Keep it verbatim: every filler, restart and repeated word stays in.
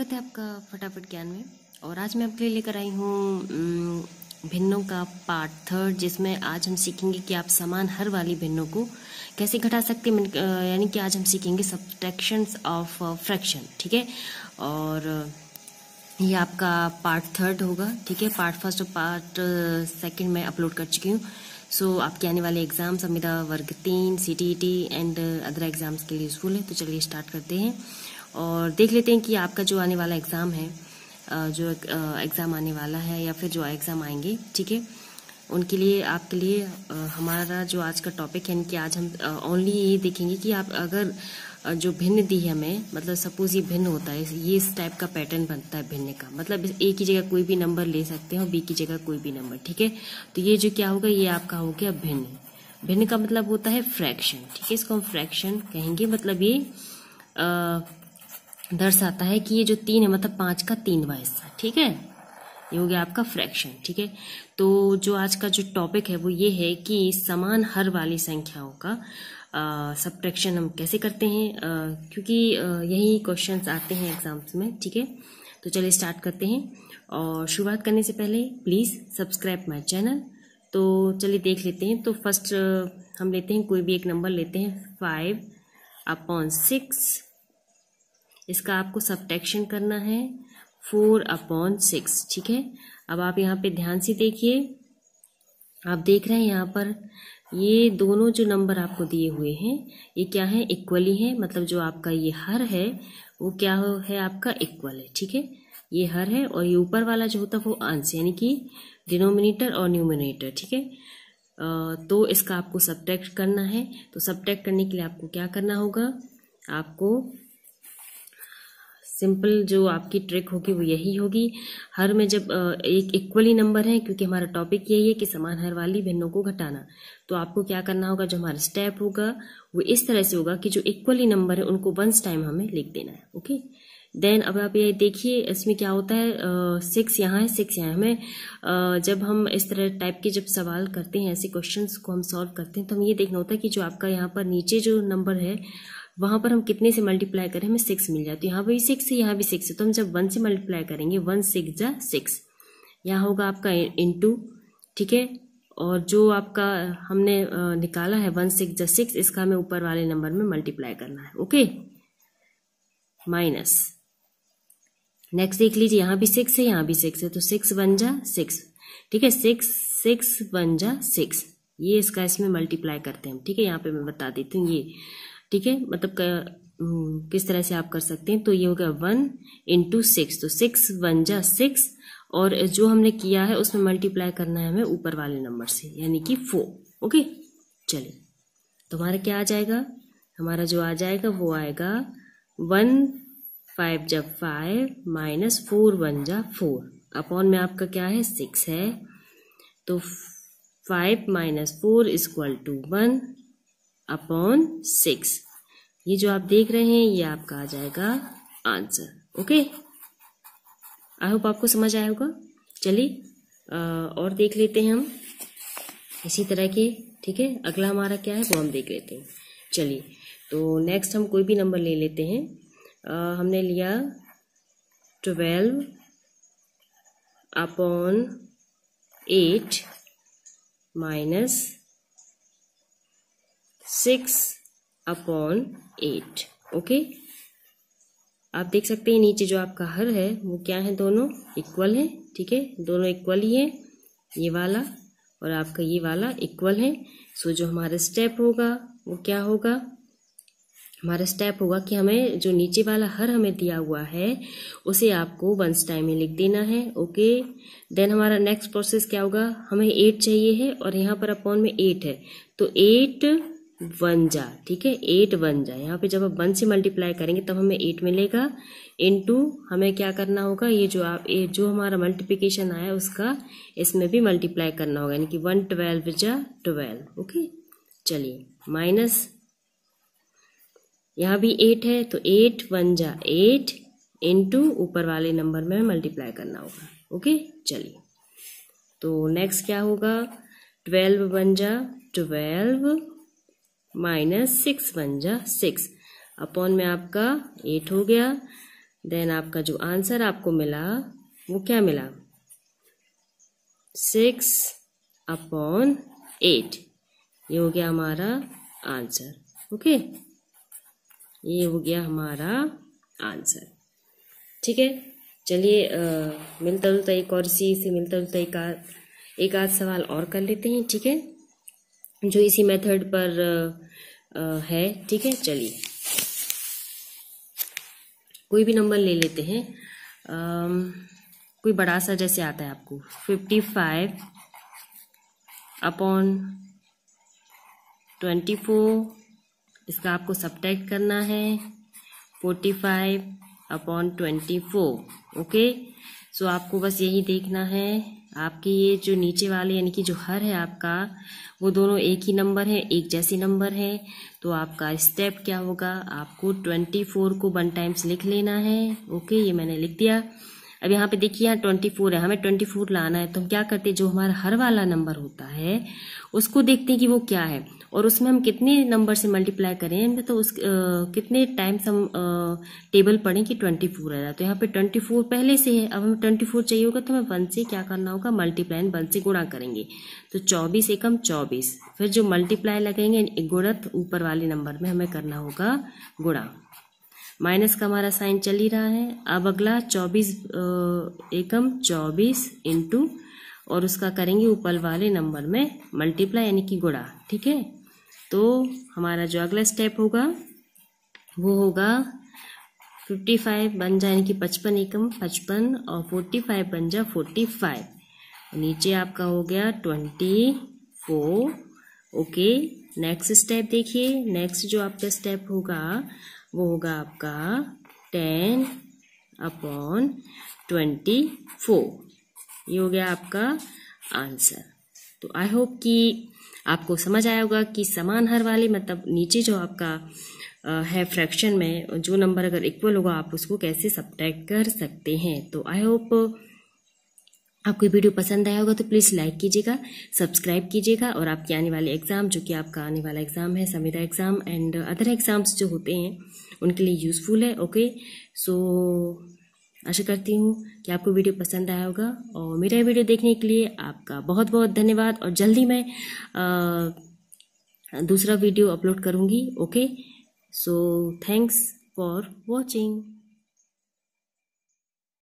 स्वागत है आपका फटाफट ज्ञान में। और आज मैं आपके लिए लेकर आई हूँ भिन्नों का पार्ट थर्ड, जिसमें आज हम सीखेंगे कि आप समान हर वाली भिन्नों को कैसे घटा सकते हैं। यानी कि आज हम सीखेंगे सब्ट्रैक्शंस ऑफ फ्रैक्शन। ठीक है, और ये आपका पार्ट थर्ड होगा। ठीक है, पार्ट फर्स्ट और पार्ट सेकंड मैं अपलोड कर चुकी हूँ। सो so, आपके आने वाले एग्जाम संविदा वर्ग तीन, C T E T and other exams के लिए यूजफुल है। तो चलिए स्टार्ट करते हैं और देख लेते हैं कि आपका जो आने वाला एग्ज़ाम है, जो एग्ज़ाम आने वाला है या फिर जो एग्ज़ाम आएंगे, ठीक है, उनके लिए आपके लिए हमारा जो आज का टॉपिक है कि आज हम ओनली ये देखेंगे कि आप अगर जो भिन्न दी है हमें, मतलब सपोज ये भिन्न होता है, ये इस टाइप का पैटर्न बनता है भिन्न का, मतलब ए की जगह कोई भी नंबर ले सकते हैं और बी की जगह कोई भी नंबर। ठीक है, तो ये जो क्या होगा, ये आपका हो गया भिन्न। भिन्न का मतलब होता है फ्रैक्शन। ठीक है, इसको हम फ्रैक्शन कहेंगे। मतलब ये आ, दर्शाता है कि ये जो तीन है मतलब पांच का तीनवां हिस्सा। ठीक है, ये हो गया आपका फ्रैक्शन। ठीक है, तो जो आज का जो टॉपिक है वो ये है कि समान हर वाली संख्याओं का सब्ट्रैक्शन हम कैसे करते हैं, आ, क्योंकि आ, यही क्वेश्चंस आते हैं एग्जाम्स में। ठीक है, तो चलिए स्टार्ट करते हैं। और शुरुआत करने से पहले प्लीज़ सब्सक्राइब माय चैनल। तो चलिए देख लेते हैं। तो फर्स्ट हम लेते हैं, कोई भी एक नंबर लेते हैं, फाइव अपॉन सिक्स। इसका आपको सब्ट्रैक्शन करना है फोर अपॉन सिक्स। ठीक है, अब आप यहाँ पे ध्यान से देखिए। आप देख रहे हैं यहाँ पर ये दोनों जो नंबर आपको दिए हुए हैं ये क्या है, इक्वली है। मतलब जो आपका ये हर है वो क्या है, आपका इक्वल है। ठीक है, ये हर है और ये ऊपर वाला जो होता है वो अंश, यानी कि डिनोमिनेटर और न्यूमिनेटर। ठीक है, तो इसका आपको सब्ट्रैक्ट करना है। तो सब्ट्रैक्ट करने के लिए आपको क्या करना होगा, आपको सिंपल जो आपकी ट्रिक होगी वो यही होगी। हर में जब एक इक्वली नंबर है, क्योंकि हमारा टॉपिक यही है कि समान हर वाली भिन्नों को घटाना, तो आपको क्या करना होगा, जो हमारा स्टेप होगा वो इस तरह से होगा कि जो इक्वली नंबर है उनको वंस टाइम हमें लिख देना है। ओके, देन अब आप ये देखिए इसमें क्या होता है, सिक्स यहाँ है, सिक्स यहाँ है। हमें आ, जब हम इस तरह टाइप के जब सवाल करते हैं, ऐसे क्वेश्चंस को हम सॉल्व करते हैं, तो हम ये देखना होता है कि जो आपका यहाँ पर नीचे जो नंबर है वहां पर हम कितने से मल्टीप्लाई करें, हमें सिक्स मिल जाती है। यहाँ भी सिक्स है, यहाँ भी सिक्स है, तो हम जब वन से मल्टीप्लाई करेंगे, वन सिक्स जा सिक्स, यहाँ होगा आपका इंटू। ठीक है, और जो आपका हमने निकाला है वन सिक्स जा सिक्स, इसका हमें ऊपर वाले नंबर में मल्टीप्लाई करना है। Okay, minus. नेक्स्ट देख लीजिए, यहाँ भी सिक्स है, यहाँ भी सिक्स है, तो सिक्स वन जा सिक्स। ठीक है, सिक्स सिक्स वन जा सिक्स, ये इसका इसमें मल्टीप्लाई करते हैं हम। ठीक है, यहाँ पे मैं बता देती हूँ ये। ठीक है, मतलब किस तरह से आप कर सकते हैं। तो ये हो गया वन इंटू सिक्स, तो सिक्स वन जा सिक्स, और जो हमने किया है उसमें मल्टीप्लाई करना है हमें ऊपर वाले नंबर से, यानी कि फोर। ओके, चलिए, तो हमारा क्या आ जाएगा, हमारा जो आ जाएगा वो आएगा वन फाइव जा फाइव माइनस फोर वन जा फोर, अपॉन में आपका क्या है, सिक्स है। तो five minus four is equal to one upon six. ये जो आप देख रहे हैं ये आपका आ जाएगा आंसर। ओके, आई होप आपको समझ आया होगा। चलिए और देख लेते हैं हम इसी तरह के। ठीक है, अगला हमारा क्या है वो हम देख लेते हैं। चलिए, तो नेक्स्ट हम कोई भी नंबर ले लेते हैं। आ, हमने लिया twelve upon eight minus six upon eight. Okay, आप देख सकते हैं नीचे जो आपका हर है वो क्या है, दोनों इक्वल है। ठीक है, दोनों इक्वल ही है, ये वाला और आपका ये वाला इक्वल है। सो जो हमारा स्टेप होगा वो क्या होगा, हमारा स्टेप होगा कि हमें जो नीचे वाला हर हमें दिया हुआ है उसे आपको वंस टाइम में लिख देना है। ओके, देन हमारा नेक्स्ट प्रोसेस क्या होगा, हमें एट चाहिए है और यहाँ पर अपॉन में एट है, तो एट वन जा। ठीक है, एट वन जा, यहाँ पे जब आप वन से मल्टीप्लाई करेंगे तब हमें एट मिलेगा। इनटू हमें क्या करना होगा, ये जो आप ये जो हमारा मल्टीप्लिकेशन आया उसका इसमें भी मल्टीप्लाई करना होगा, यानी कि वन ट्वेल्व जा ट्वेल्व। ओके, चलिए, माइनस यहाँ भी एट है, तो एट वन जा एट इंटू ऊपर वाले नंबर में मल्टीप्लाई करना होगा। ओके, चलिए, तो नेक्स्ट क्या होगा, ट्वेल्व वन जा ट्वेल्व माइनस सिक्स वन जा सिक्स, अपॉन में आपका एट हो गया। देन आपका जो आंसर आपको मिला वो क्या मिला, सिक्स अपॉन एट। ये हो गया हमारा आंसर। ओके, ये हो गया हमारा आंसर। ठीक है, चलिए मिलता जुलता एक और इसी से मिलता जुलता एक आध एक आध सवाल और कर लेते हैं। ठीक है, जो इसी मेथड पर आ, आ, है। ठीक है, चलिए कोई भी नंबर ले लेते हैं। आ, कोई बड़ा सा जैसे आता है आपको fifty five upon twenty four, इसका आपको सब्ट्रैक्ट करना है forty five upon twenty four. Okay, so आपको बस यही देखना है, आपके ये जो नीचे वाले यानी कि जो हर है आपका वो दोनों एक ही नंबर है, एक जैसी नंबर है। तो आपका स्टेप क्या होगा, आपको ट्वेंटी फोर को वन टाइम्स लिख लेना है। ओके, ये मैंने लिख दिया। अब यहाँ पे देखिए यहाँ ट्वेंटी फोर है, हमें ट्वेंटी फोर लाना है, तो हम क्या करते हैं, जो हमारा हर वाला नंबर होता है उसको देखते हैं कि वो क्या है और उसमें हम कितने नंबर से मल्टीप्लाई करें, तो उस आ, कितने टाइम्स हम आ, टेबल पढ़ें कि ट्वेंटी फोर आ जाए। तो यहाँ पे ट्वेंटी फोर पहले से है, अब हमें ट्वेंटी फोर चाहिए होगा तो हमें वन से क्या करना होगा, मल्टीप्लाई वन से गुणा करेंगे। तो चौबीस एकम चौबीस, फिर जो मल्टीप्लाई लगेंगे गुणत ऊपर वाले नंबर में हमें करना होगा गुणा। माइनस का हमारा साइन चल ही रहा है। अब अगला चौबीस एकम चौबीस इंटू और उसका करेंगे ऊपर वाले नंबर में मल्टीप्लाई यानी कि गुणा। ठीक है, तो हमारा जो अगला स्टेप होगा वो होगा फिफ्टी फाइव बन जाए यानी कि पचपन एकम पचपन और फोर्टी फाइव बन जाए फोर्टी फाइव। नीचे आपका हो गया twenty four. Okay, next step देखिए, नेक्स्ट जो आपका स्टेप होगा वो होगा आपका टेन अपॉन ट्वेंटी फोर। ये हो गया आपका आंसर। तो आई होप कि आपको समझ आया होगा कि समान हर वाले मतलब नीचे जो आपका है फ्रैक्शन में जो नंबर अगर इक्वल होगा आप उसको कैसे सब्ट्रैक्ट कर सकते हैं। तो आई होप आपको वीडियो पसंद आया होगा, तो प्लीज़ लाइक कीजिएगा, सब्सक्राइब कीजिएगा और आपके आने वाले एग्ज़ाम जो कि आपका आने वाला एग्ज़ाम है संविदा एग्ज़ाम एंड अदर एग्ज़ाम्स जो होते हैं उनके लिए यूज़फुल है। ओके, सो आशा करती हूँ कि आपको वीडियो पसंद आया होगा और मेरा वीडियो देखने के लिए आपका बहुत बहुत धन्यवाद। और जल्दी मैं आ, दूसरा वीडियो अपलोड करूँगी। Okay, so thanks for watching.